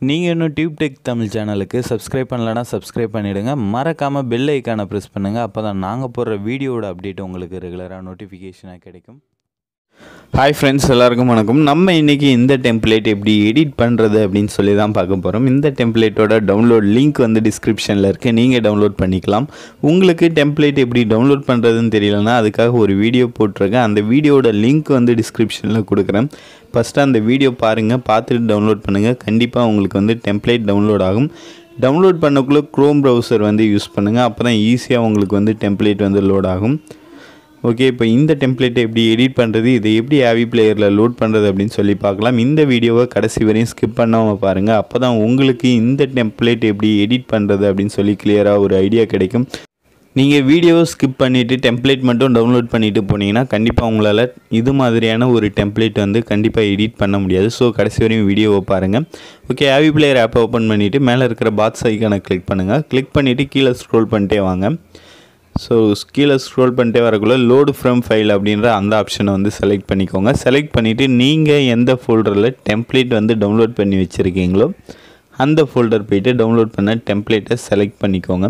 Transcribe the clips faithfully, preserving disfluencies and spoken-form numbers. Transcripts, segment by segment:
நீங்கள் இன்னும் tube tech Tamil சேனலுக்கு சப்ஸ்கிரைப் பண்ணலன்னா சப்ஸ்கிரைப் பண்ணிவிடுங்க. மறக்காமல் பெல் ஐக்கானை ப்ரெஸ் பண்ணுங்கள். அப்போ தான் நாங்கள் போடுற வீடியோவோட அப்டேட் உங்களுக்கு ரெகுலராக நோட்டிஃபிகேஷனாக கிடைக்கும். ஹாய் ஃப்ரெண்ட்ஸ், எல்லாருக்கும் வணக்கம். நம்ம இன்றைக்கி இந்த டெம்ப்ளேட் எப்படி எடிட் பண்ணுறது அப்படின்னு சொல்லி தான் பார்க்க போகிறோம். இந்த டெம்ப்ளேட்டோட டவுன்லோட் லிங்க் வந்து டிஸ்கிரிப்ஷனில் இருக்குது, நீங்கள் டவுன்லோட் பண்ணிக்கலாம். உங்களுக்கு டெம்ப்ளேட் எப்படி டவுன்லோட் பண்ணுறதுன்னு தெரியலனா அதுக்காக ஒரு வீடியோ போட்டிருக்கேன். அந்த வீடியோட லிங்க் வந்து டிஸ்கிரிப்ஷனில் கொடுக்குறேன். ஃபஸ்ட்டு அந்த வீடியோ பாருங்கள், பார்த்துட்டு டவுன்லோட் பண்ணுங்கள். கண்டிப்பாக உங்களுக்கு வந்து டெம்ப்ளேட் டவுன்லோட் ஆகும். டவுன்லோட் பண்ணக்குள்ளே க்ரோம் ப்ரௌசர் வந்து யூஸ் பண்ணுங்கள். அப்போ தான் ஈஸியாக உங்களுக்கு வந்து டெம்ப்ளேட் வந்து லோட் ஆகும். ஓகே, இப்போ இந்த டெம்ப்ளேட்டை எப்படி எடிட் பண்ணுறது, இதை எப்படி ஆவி பிளேயரில் லோட் பண்ணுறது அப்படின்னு சொல்லி பார்க்கலாம். இந்த வீடியோவை கடைசி வரையும் ஸ்கிப் பண்ணாமல் பாருங்கள். அப்போ தான் உங்களுக்கு இந்த டெம்ப்ளேட் எப்படி எடிட் பண்ணுறது அப்படின்னு சொல்லி கிளியராக ஒரு ஐடியா கிடைக்கும். நீங்கள் வீடியோவை ஸ்கிப் பண்ணிவிட்டு டெம்ப்ளேட் மட்டும் டவுன்லோட் பண்ணிவிட்டு போனீங்கன்னா கண்டிப்பாக உங்களால் இது மாதிரியான ஒரு டெம்ப்ளேட் வந்து கண்டிப்பாக எடிட் பண்ண முடியாது. ஸோ கடைசி வரையும் வீடியோவை பாருங்கள். ஓகே, ஆவி பிளேயர் ஆப்பை ஓப்பன் பண்ணிவிட்டு மேலே இருக்கிற பாக்ஸ் ஐக்கானை கிளிக் பண்ணுங்கள். கிளிக் பண்ணிவிட்டு கீழே ஸ்க்ரோல் பண்ணிட்டே வாங்க. ஸோ கீழே ஸ்க்ரோல் பண்ணிட்டே வரக்குள்ளே லோடு ஃப்ரம் ஃபைல் அப்படின்ற அந்த ஆப்ஷனை வந்து செலக்ட் பண்ணிக்கோங்க. செலக்ட் பண்ணிவிட்டு நீங்கள் எந்த ஃபோல்டரில் டெம்ப்ளேட் வந்து டவுன்லோட் பண்ணி வச்சுருக்கீங்களோ அந்த ஃபோல்டர் போய்ட்டு டவுன்லோட் பண்ண டெம்ப்ளேட்டை செலக்ட் பண்ணிக்கோங்க.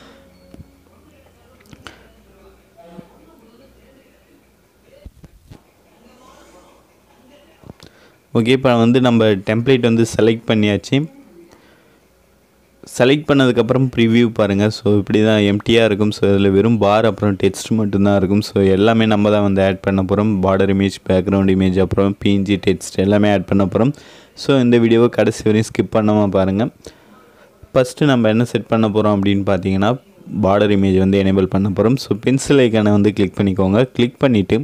ஓகே, இப்போ வந்து நம்ம டெம்ப்ளேட் வந்து செலக்ட் பண்ணியாச்சு. செலக்ட் பண்ணதுக்கப்புறம் ப்ரிவ்யூ பாருங்கள். ஸோ இப்படி தான் எம்டியாக இருக்கும். ஸோ இதில் வெறும் பார் அப்புறம் டெக்ஸ்ட் மட்டும்தான் இருக்கும். ஸோ எல்லாமே நம்ம தான் வந்து ஆட் பண்ண போகிறோம். பார்டர் இமேஜ், பேக்ரவுண்ட் இமேஜ், அப்புறம் பிஎன்ஜி டெக்ஸ்ட் எல்லாமே ஆட் பண்ண போகிறோம். ஸோ இந்த வீடியோவை கடைசி வரையும் ஸ்கிப் பண்ணாமல் பாருங்கள். ஃபஸ்ட்டு நம்ம என்ன செட் பண்ண போகிறோம் அப்படின்னு பார்த்தீங்கன்னா பார்டர் இமேஜ் வந்து எனேபிள் பண்ண போகிறோம். ஸோ பென்சில் ஐக்கானை வந்து கிளிக் பண்ணிக்கோங்க. கிளிக் பண்ணிவிட்டு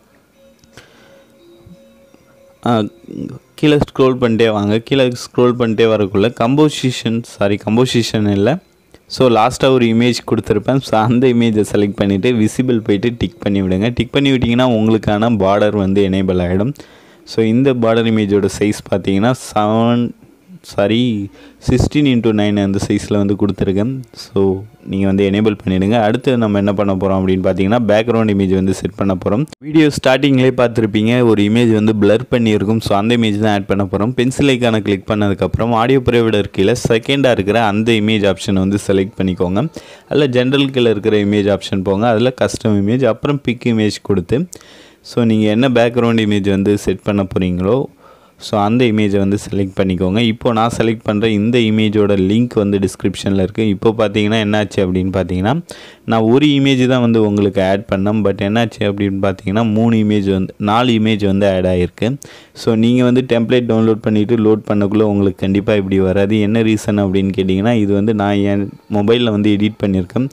கீழே ஸ்க்ரோல் பண்ணிட்டே வாங்க. கீழே ஸ்க்ரோல் பண்ணிட்டே வரக்குள்ளே கம்போசிஷன் சாரி கம்போசிஷன் இல்லை ஸோ லாஸ்ட்டாக ஒரு இமேஜ் கொடுத்துருப்பேன். ஸோ அந்த இமேஜை செலக்ட் பண்ணிவிட்டு விசிபிள் போய்ட்டு டிக் பண்ணி விடுங்க. டிக் பண்ணி விட்டிங்கன்னா உங்களுக்கான பார்டர் வந்து எனேபிள் ஆகிடும். ஸோ இந்த பார்டர் இமேஜோட சைஸ் பார்த்தீங்கன்னா seven sorry sixteen into nine அந்த சைஸில் வந்து கொடுத்துருக்கேன். ஸோ நீங்கள் வந்து எனேபிள் பண்ணிவிடுங்க. அடுத்து நம்ம என்ன பண்ண போகிறோம் அப்படின்னு பார்த்தீங்கன்னா பேக்ரவுண்ட் இமேஜ் வந்து செட் பண்ண போகிறோம். வீடியோ ஸ்டார்டிங்லேயே பார்த்துருப்பீங்க, ஒரு இமேஜ் வந்து பிளர் பண்ணியிருக்கும். ஸோ அந்த இமேஜ் தான் ஆட் பண்ண போகிறோம். பென்சில் ஐக்கானை கிளிக் பண்ணதுக்கப்புறம் ஆடியோ ப்ரொவைடர் கீழே செகண்டாக இருக்கிற அந்த இமேஜ் ஆப்ஷனை வந்து செலக்ட் பண்ணிக்கோங்க. அதில் ஜென்ரல் கீழே இருக்கிற இமேஜ் ஆப்ஷன் போங்க. அதில் கஸ்டம் இமேஜ் அப்புறம் பிக் இமேஜ் கொடுத்து ஸோ நீங்கள் என்ன பேக்ரவுண்ட் இமேஜ் வந்து செட் பண்ண போகிறீங்களோ ஸோ அந்த இமேஜை வந்து செலக்ட் பண்ணிக்கோங்க. இப்போது நான் செலக்ட் பண்ணுற இந்த இமேஜோட லிங்க் வந்து டிஸ்கிரிப்ஷனில் இருக்குது. இப்போ பார்த்தீங்கன்னா என்னாச்சு அப்படின்னு பார்த்தீங்கன்னா நான் ஒரு இமேஜ் தான் வந்து உங்களுக்கு ஆட் பண்ணேன். பட் என்னாச்சு அப்படின்னு பார்த்தீங்கன்னா மூணு இமேஜ் வந்து நாலு இமேஜ் வந்து ஆட் ஆகிருக்கு. ஸோ நீங்கள் வந்து டெம்ப்ளேட் டவுன்லோட் பண்ணிவிட்டு லோட் பண்ணக்குள்ளே உங்களுக்கு கண்டிப்பாக இப்படி வராது. என்ன ரீசன் அப்படின்னு கேட்டிங்கன்னா இது வந்து நான் என் மொபைலில் வந்து எடிட் பண்ணியிருக்கேன்.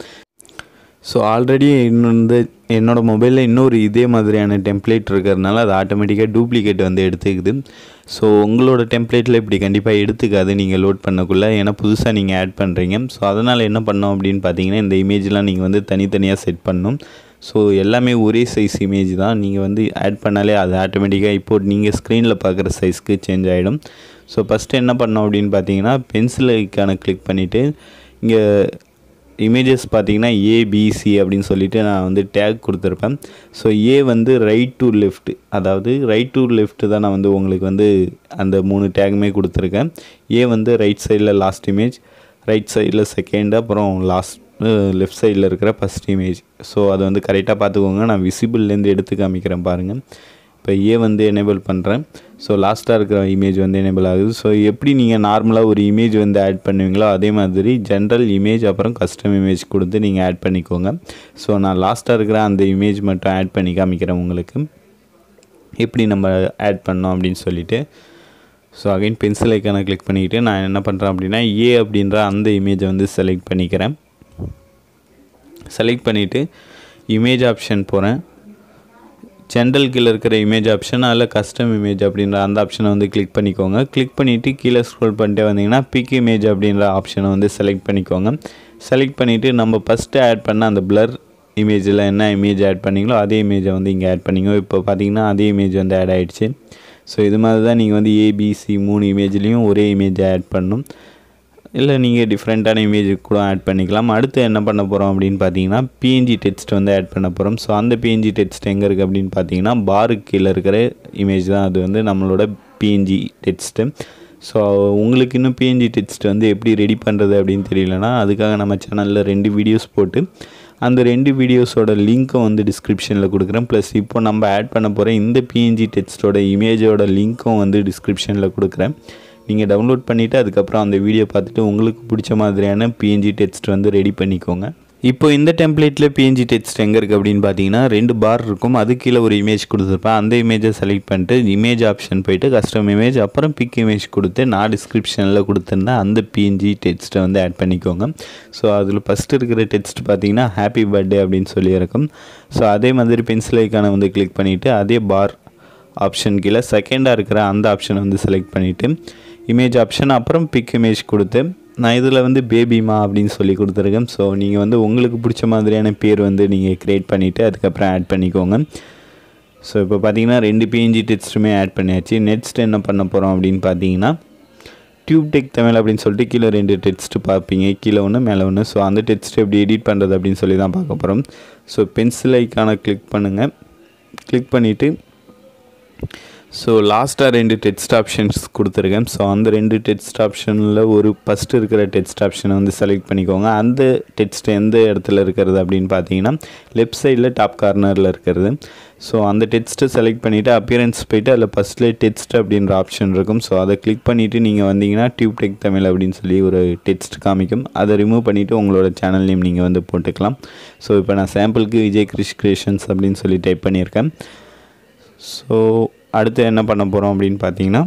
ஸோ ஆல்ரெடி இன்னொரு என்னோடய மொபைலில் இன்னொரு இதே மாதிரியான டெம்ப்ளேட் இருக்கிறதுனால அது ஆட்டோமேட்டிக்காக டூப்ளிகேட் வந்து எடுத்துக்குது. ஸோ உங்களோட டெம்ப்ளேட்டில் இப்படி கண்டிப்பாக எடுத்துக்காது நீங்கள் லோட் பண்ணக்குள்ளே, ஏன்னா புதுசாக நீங்கள் ஆட் பண்ணுறீங்க. ஸோ அதனால் என்ன பண்ணோம் அப்படின்னு பார்த்தீங்கன்னா இந்த இமேஜ்லாம் நீங்கள் வந்து தனித்தனியாக செட் பண்ணணும். ஸோ எல்லாமே ஒரே சைஸ் இமேஜ் தான். நீங்கள் வந்து ஆட் பண்ணாலே அது ஆட்டோமேட்டிக்காக இப்போது நீங்கள் ஸ்க்ரீனில் பார்க்குற சைஸ்க்கு சேஞ்ச் ஆகிடும். ஸோ ஃபஸ்ட்டு என்ன பண்ணோம் அப்படின்னு பார்த்தீங்கன்னா பென்சில் ஐக்கானை கிளிக் பண்ணிவிட்டு இங்கே இமேஜஸ் பார்த்தீங்கன்னா ஏபிசி அப்படின்னு சொல்லிட்டு நான் வந்து டேக் கொடுத்துருப்பேன். ஸோ ஏ வந்து ரைட் டு லெஃப்ட், அதாவது ரைட் டு லெஃப்ட் தான் நான் வந்து உங்களுக்கு வந்து அந்த மூணு டேக்குமே கொடுத்துருக்கேன். ஏ வந்து ரைட் சைடில் லாஸ்ட் இமேஜ், ரைட் சைடில் செகண்ட், அப்புறம் லாஸ்ட் லெஃப்ட் சைடில் இருக்கிற ஃபஸ்ட் இமேஜ். ஸோ அதை வந்து கரெக்டாக பார்த்துக்கோங்க. நான் விசிபிள்லேருந்து எடுத்து காமிக்கிறேன் பாருங்கள். இப்போ ஏ வந்து எனேபிள் பண்ணுறேன். ஸோ லாஸ்ட்டாக இருக்கிற இமேஜ் வந்து எனேபிள் ஆகுது. ஸோ எப்படி நீங்கள் நார்மலாக ஒரு இமேஜ் வந்து ஆட் பண்ணுவீங்களோ அதே மாதிரி ஜென்ரல் இமேஜ் அப்புறம் கஸ்டம் இமேஜ் கொடுத்து நீங்கள் ஆட் பண்ணிக்கோங்க. ஸோ நான் லாஸ்ட்டாக இருக்கிற அந்த இமேஜ் மட்டும் ஆட் பண்ணி காமிக்கிறேன் உங்களுக்கு எப்படி நம்ம ஆட் பண்ணோம் அப்படின்னு சொல்லிவிட்டு. ஸோ அகைன் பென்சில் ஐக்கானை கிளிக் பண்ணிக்கிட்டு நான் என்ன பண்ணுறேன் அப்படின்னா ஏ அப்படின்ற அந்த இமேஜை வந்து செலக்ட் பண்ணிக்கிறேன். செலக்ட் பண்ணிவிட்டு இமேஜ் ஆப்ஷன் போகிறேன். ஜென்ரல் கீழே இருக்கிற இமேஜ் ஆப்ஷன் அதில் கஸ்டம் இமேஜ் அப்படின்ற அந்த ஆப்ஷனை வந்து கிளிக் பண்ணிக்கோங்க. கிளிக் பண்ணிவிட்டு கீழே ஸ்க்ரோல் பண்ணிட்டே வந்தீங்கன்னா பிக் இமேஜ் அப்படின்ற ஆப்ஷனை வந்து செலக்ட் பண்ணிக்கோங்க. செலக்ட் பண்ணிவிட்டு நம்ம ஃபஸ்ட்டு ஆட் பண்ண அந்த பிளர் இமேஜில் என்ன இமேஜ் ஆட் பண்ணிங்களோ அதே இமேஜை வந்து இங்கே ஆட் பண்ணிக்கோ. இப்போ பார்த்தீங்கன்னா அதே இமேஜ் வந்து ஆட் ஆகிடுச்சு. ஸோ இது மாதிரி தான் நீங்கள் வந்து ஏபிசி மூணு இமேஜ்லேயும் ஒரே இமேஜை ஆட் பண்ணணும். இல்லை நீங்கள் டிஃப்ரெண்ட்டான இமேஜ் கூட ஆட் பண்ணிக்கலாம். அடுத்து என்ன பண்ண போகிறோம் அப்படின்னு பார்த்தீங்கன்னா பிஎன்ஜி டெக்ஸ்ட் வந்து ஆட் பண்ண போகிறோம். ஸோ அந்த பிஎன்ஜி டெக்ஸ்ட் எங்கே இருக்குது அப்படின்னு பார்த்தீங்கன்னா பாருக்கு கீழே இருக்கிற இமேஜ் தான் அது வந்து நம்மளோட பிஎன்ஜி டெக்ஸ்ட்டு. ஸோ உங்களுக்கு இன்னும் பிஎன்ஜி டெக்ஸ்ட் வந்து எப்படி ரெடி பண்ணுறது அப்படின்னு தெரியலனா அதுக்காக நம்ம சேனலில் ரெண்டு வீடியோஸ் போட்டு அந்த ரெண்டு வீடியோஸோட லிங்க்கும் வந்து டிஸ்கிரிப்ஷனில் கொடுக்குறேன். ப்ளஸ் இப்போ நம்ம ஆட் பண்ண போகிற இந்த பிஎன்ஜி டெக்ஸ்ட்டோட இமேஜோட லிங்க்கும் வந்து டிஸ்கிரிப்ஷனில் கொடுக்குறேன். நீங்கள் டவுன்லோட் பண்ணிவிட்டு அதுக்கப்புறம் அந்த வீடியோ பார்த்துட்டு உங்களுக்கு பிடிச்ச மாதிரியான பிஎன்ஜி டெக்ஸ்ட் வந்து ரெடி பண்ணிக்கோங்க. இப்போ இந்த டெம்ப்ளேட்டில் பிஎன்ஜி டெக்ஸ்ட் எங்கே இருக்குது அப்படின்னு பார்த்தீங்கன்னா ரெண்டு பார் இருக்கும். அது கீழே ஒரு இமேஜ் கொடுத்துருப்பேன். அந்த இமேஜை செலக்ட் பண்ணிட்டு இமேஜ் ஆப்ஷன் போய்ட்டு கஸ்டம் இமேஜ் அப்புறம் பிக் இமேஜ் கொடுத்து நான் டிஸ்கிரிப்ஷனில் கொடுத்துருந்தேன் அந்த பிஎன்ஜி டெக்ஸ்ட்டை வந்து ஆட் பண்ணிக்கோங்க. ஸோ அதில் ஃபஸ்ட்டு இருக்கிற டெக்ஸ்ட் பார்த்தீங்கன்னா ஹாப்பி பர்த்டே அப்படின்னு சொல்லி இருக்கும். ஸோ அதே மாதிரி பென்சில் ஐக்கானை வந்து கிளிக் பண்ணிவிட்டு அதே பார் ஆப்ஷன் கீழே செகண்டாக இருக்கிற அந்த ஆப்ஷனை வந்து செலக்ட் பண்ணிவிட்டு இமேஜ் ஆப்ஷன் அப்புறம் பிக் இமேஜ் கொடுத்து நான் இதில் வந்து பேபிமா அப்படின்னு சொல்லி கொடுத்துருக்கேன். ஸோ நீங்கள் வந்து உங்களுக்கு பிடிச்ச மாதிரியான பேர் வந்து நீங்கள் க்ரியேட் பண்ணிவிட்டு அதுக்கப்புறம் ஆட் பண்ணிக்கோங்க. ஸோ இப்போ பார்த்தீங்கன்னா ரெண்டு பிஎன்ஜி டெக்ஸ்ட்டுமே ஆட் பண்ணியாச்சு. நெக்ஸ்ட் என்ன பண்ண போகிறோம் அப்படின்னு பார்த்தீங்கன்னா டியூப் டெக் தமிழ் அப்படின்னு சொல்லிட்டு கீழே ரெண்டு டெக்ஸ்ட்டு பார்ப்பீங்க, கீழே ஒன்று மேலே ஒன்று. ஸோ அந்த டெக்ஸ்ட்டு எப்படி எடிட் பண்ணுறது அப்படின்னு சொல்லி தான் பார்க்க போகிறோம். ஸோ பென்சில் ஐக்கானை கிளிக் பண்ணுங்கள். கிளிக் பண்ணிவிட்டு ஸோ லாஸ்ட்டாக ரெண்டு டெக்ஸ்ட் ஆப்ஷன்ஸ் கொடுத்துருக்கேன். ஸோ அந்த ரெண்டு டெக்ஸ்ட் ஆப்ஷனில் ஒரு ஃபஸ்ட்டு இருக்கிற டெக்ஸ்ட் ஆப்ஷனை வந்து செலக்ட் பண்ணிக்கோங்க. அந்த டெக்ஸ்ட் எந்த இடத்துல இருக்கிறது அப்படின்னு பார்த்தீங்கன்னா லெஃப்ட் சைடில் டாப் கார்னரில் இருக்கிறது. ஸோ அந்த டெக்ஸ்ட்டை செலக்ட் பண்ணிவிட்டு அப்பியரன்ஸ் போய்ட்டு அதில் ஃபஸ்ட்லேயே டெக்ஸ்ட் அப்படின்ற ஆப்ஷன் இருக்கும். ஸோ அதை கிளிக் பண்ணிவிட்டு நீங்கள் வந்தீங்கன்னா டியூப் டெக் தமிழ் அப்படின்னு சொல்லி ஒரு டெக்ஸ்ட் காமிக்கும். அதை ரிமூவ் பண்ணிவிட்டு உங்களோட சேனல் நேம் நீங்கள் வந்து போட்டுக்கலாம். ஸோ இப்போ நான் சாம்பிளுக்கு விஜய் கிரிஷ் கிரியேஷன்ஸ் அப்படின்னு சொல்லி டைப் பண்ணியிருக்கேன். ஸோ அடுத்து என்ன பண்ண போகிறோம் அப்படின்னு பார்த்தீங்கன்னா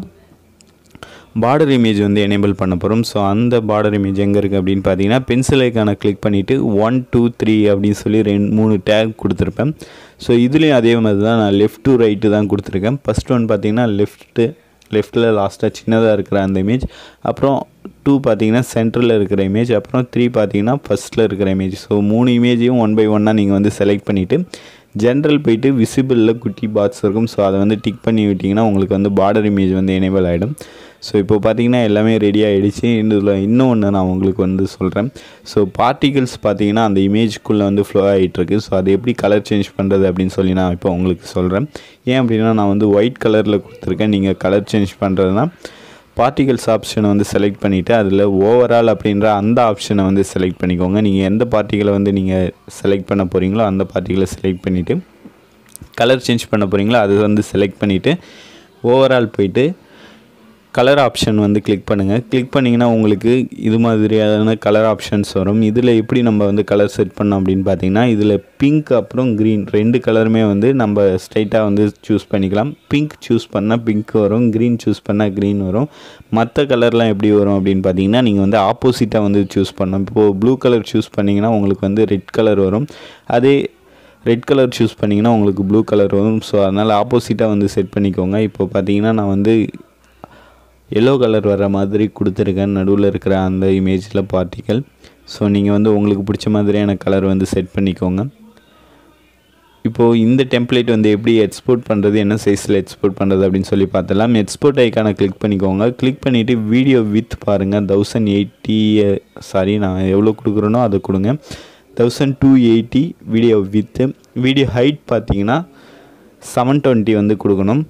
பார்டர் இமேஜ் வந்து எனேபிள் பண்ண போகிறோம். ஸோ அந்த பார்டர் இமேஜ் எங்கே இருக்குது அப்படின்னு பார்த்தீங்கன்னா பென்சில் ஐக்கானை கிளிக் பண்ணிவிட்டு ஒன் டூ த்ரீ அப்படின்னு சொல்லி ரெண்டு மூணு டேக் கொடுத்துருப்பேன். ஸோ இதுலேயும் அதே மாதிரி தான் நான் லெஃப்ட் டு ரைட்டு தான் கொடுத்துருக்கேன். ஃபஸ்ட் ஒன் பார்த்தீங்கன்னா லெஃப்ட்டு லெஃப்ட்டில் லாஸ்ட்டாக சின்னதாக இருக்கிற அந்த இமேஜ், அப்புறம் டூ பார்த்தீங்கன்னா சென்டரில் இருக்கிற இமேஜ், அப்புறம் த்ரீ பார்த்தீங்கன்னா ஃபஸ்ட்டில் இருக்கிற இமேஜ். ஸோ மூணு இமேஜையும் ஒன் பை ஒன்னாக நீங்கள் வந்து செலக்ட் பண்ணிவிட்டு ஜென்ரல் போய்ட்டு விசிபிளில் குட்டி பாக்ஸ் இருக்கும். ஸோ அதை வந்து டிக் பண்ணி விட்டிங்கன்னா உங்களுக்கு வந்து பார்டர் இமேஜ் வந்து எனேபிள் ஆகிடும். ஸோ இப்போ பார்த்தீங்கன்னா எல்லாமே ரெடி ஆகிடுச்சு. இதில் இன்னும் ஒன்று நான் உங்களுக்கு வந்து சொல்கிறேன். ஸோ பார்ட்டிகல்ஸ் பார்த்தீங்கன்னா அந்த இமேஜ்க்குள்ளே வந்து ஃப்ளோ ஆகிட்டுருக்கு. ஸோ அது எப்படி கலர் சேஞ்ச் பண்ணுறது அப்படின்னு சொல்லி நான் இப்போ உங்களுக்கு சொல்கிறேன். ஏன் அப்படின்னா நான் வந்து ஒயிட் கலரில் கொடுத்துருக்கேன். நீங்கள் கலர் சேஞ்ச் பண்ணுறதுனா பார்ட்டிகல்ஸ் ஆப்ஷனை வந்து செலக்ட் பண்ணிவிட்டு அதில் ஓவரால் அப்படின்ற அந்த ஆப்ஷனை வந்து செலக்ட் பண்ணிக்கோங்க. நீங்கள் எந்த பார்ட்டிகளை வந்து நீங்கள் செலக்ட் பண்ண போகிறீங்களோ அந்த பார்ட்டிகளை செலக்ட் பண்ணிவிட்டு கலர் சேஞ்ச் பண்ண போகிறீங்களோ அதை வந்து செலக்ட் பண்ணிவிட்டு ஓவரால் போய்ட்டு கலர் ஆப்ஷன் வந்து கிளிக் பண்ணுங்கள். கிளிக் பண்ணிங்கன்னா உங்களுக்கு இது மாதிரியான கலர் ஆப்ஷன்ஸ் வரும். இதில் எப்படி நம்ம வந்து கலர் செட் பண்ணோம் அப்படின்னு பார்த்தீங்கன்னா இதில் பிங்க் அப்புறம் க்ரீன் ரெண்டு கலருமே வந்து நம்ம ஸ்ட்ரைட்டாக வந்து சூஸ் பண்ணிக்கலாம். பிங்க் சூஸ் பண்ணால் பிங்க் வரும், க்ரீன் சூஸ் பண்ணால் க்ரீன் வரும். மற்ற கலர்லாம் எப்படி வரும் அப்படின்னு பார்த்தீங்கன்னா நீங்கள் வந்து ஆப்போசிட்டாக வந்து சூஸ் பண்ணணும். இப்போது ப்ளூ கலர் சூஸ் பண்ணிங்கன்னா உங்களுக்கு வந்து ரெட் கலர் வரும். அதே ரெட் கலர் சூஸ் பண்ணிங்கன்னா உங்களுக்கு ப்ளூ கலர் வரும். ஸோ அதனால் ஆப்போசிட்டாக வந்து செட் பண்ணிக்கோங்க. இப்போ பார்த்தீங்கன்னா நான் வந்து எல்லோ கலர் வர மாதிரி கொடுத்துருக்கேன் நடுவில் இருக்கிற அந்த இமேஜில் பார்ட்டிக்கல். ஸோ நீங்கள் வந்து உங்களுக்கு பிடிச்ச மாதிரியான கலர் வந்து செட் பண்ணிக்கோங்க. இப்போது இந்த டெம்ப்ளேட் வந்து எப்படி எக்ஸ்போர்ட் பண்ணுறது, என்ன சைஸில் எக்ஸ்போர்ட் பண்ணுறது அப்படின்னு சொல்லி பார்த்தலாம். எக்ஸ்போர்ட் ஐக்கானை கிளிக் பண்ணிக்கோங்க. கிளிக் பண்ணிவிட்டு வீடியோ வித் பாருங்கள். தௌசண்ட் எயிட்டி சாரி நான் எவ்வளோ கொடுக்குறேனோ அதை கொடுங்க. Thousand two eighty video width. Video height பார்த்தீங்கன்னா செவன் டுவெண்ட்டி வந்து கொடுக்கணும்.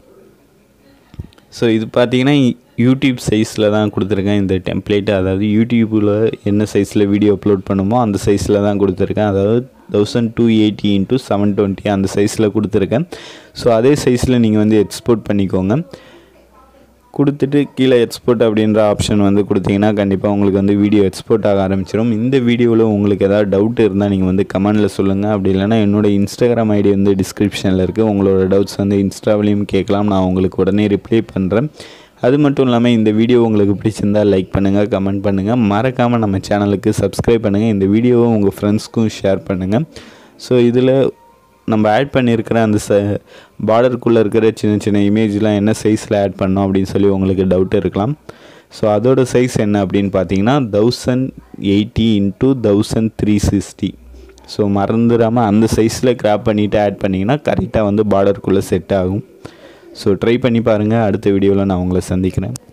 ஸோ இது பார்த்தீங்கன்னா யூடியூப் சைஸில் தான் கொடுத்துருக்கேன் இந்த டெம்ப்ளேட்டு. அதாவது யூடியூப்பில் என்ன சைஸில் வீடியோ அப்லோட் பண்ணுமோ அந்த சைஸில் தான் கொடுத்துருக்கேன். அதாவது thousand two eighty into seven twenty அந்த சைஸில் கொடுத்துருக்கேன். ஸோ அதே சைஸில் நீங்கள் வந்து எக்ஸ்போர்ட் பண்ணிக்கோங்க. கொடுத்துட்டு கீழே எக்ஸ்போர்ட் அப்படின்ற ஆப்ஷன் வந்து கொடுத்தீங்கன்னா கண்டிப்பாக உங்களுக்கு வந்து வீடியோ எக்ஸ்போர்ட் ஆக ஆரம்பிச்சிடும். இந்த வீடியோவில் உங்களுக்கு ஏதாவது டவுட் இருந்தால் நீங்கள் வந்து கமெண்டில் சொல்லுங்கள். அப்படி இல்லைனா என்னோடய இன்ஸ்டாகிராம் ஐடி வந்து டிஸ்கிரிப்ஷனில் இருக்குது. உங்களோட டவுட்ஸ் வந்து இன்ஸ்டாவிலையும் கேட்கலாம். நான் உங்களுக்கு உடனே ரிப்ளை பண்ணுறேன். அது மட்டும் இல்லாமல் இந்த வீடியோ உங்களுக்கு பிடிச்சிருந்தால் லைக் பண்ணுங்கள், கமெண்ட் பண்ணுங்கள். மறக்காமல் நம்ம சேனலுக்கு சப்ஸ்கிரைப் பண்ணுங்கள். இந்த வீடியோவை உங்கள் ஃப்ரெண்ட்ஸ்க்கும் ஷேர் பண்ணுங்கள். ஸோ இதில் நம்ம ஆட் பண்ணியிருக்கிற அந்த ச பார்டருக்குள்ளே இருக்கிற சின்ன சின்ன இமேஜ்லாம் என்ன சைஸில் ஆட் பண்ணோம் அப்படின்னு சொல்லி உங்களுக்கு டவுட் இருக்கலாம். ஸோ அதோட சைஸ் என்ன அப்படின்னு பார்த்தீங்கன்னா thousand eighty into thousand three sixty. So மறந்துடாமல் அந்த சைஸில் கிராப் பண்ணிவிட்டு ஆட் பண்ணிங்கன்னா கரெக்டாக வந்து பார்டருக்குள்ளே செட் ஆகும். ஸோ ட்ரை பண்ணி பாருங்கள். அடுத்த வீடியோவில் நான் உங்களை சந்திக்கிறேன்.